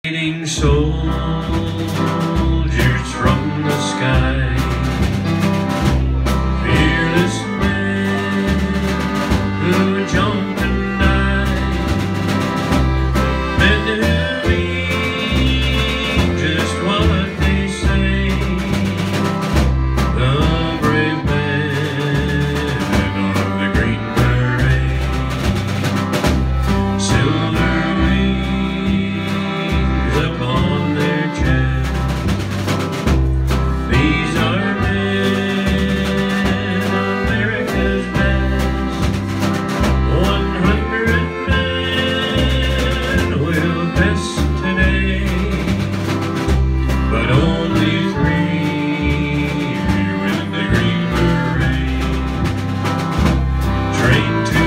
Soldiers from the sky, fearless men who jump and die, men who mean just what they say, the brave men of the Green Beret, silver wings upon their chest. These are men, America's best. 100 men will pass today, but only 3 with the Green Beret, trained to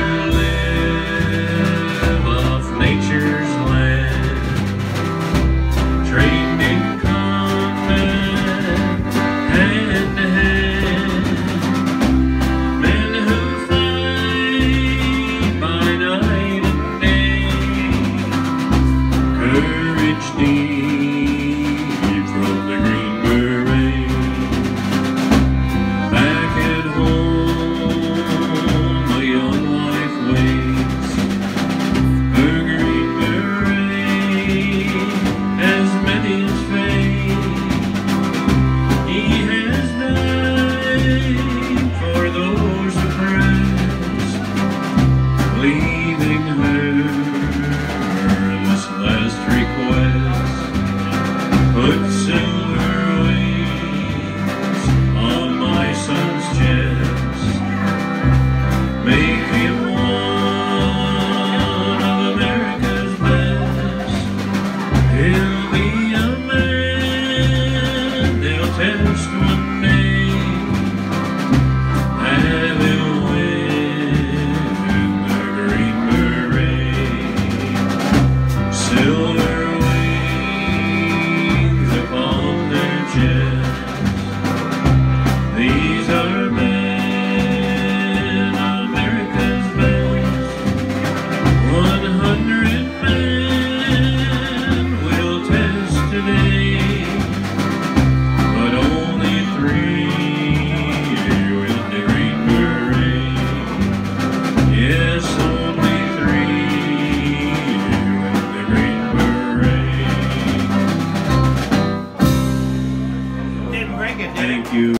live off nature's land, trained in combat, hand to hand, men who fight by night and day, courage deep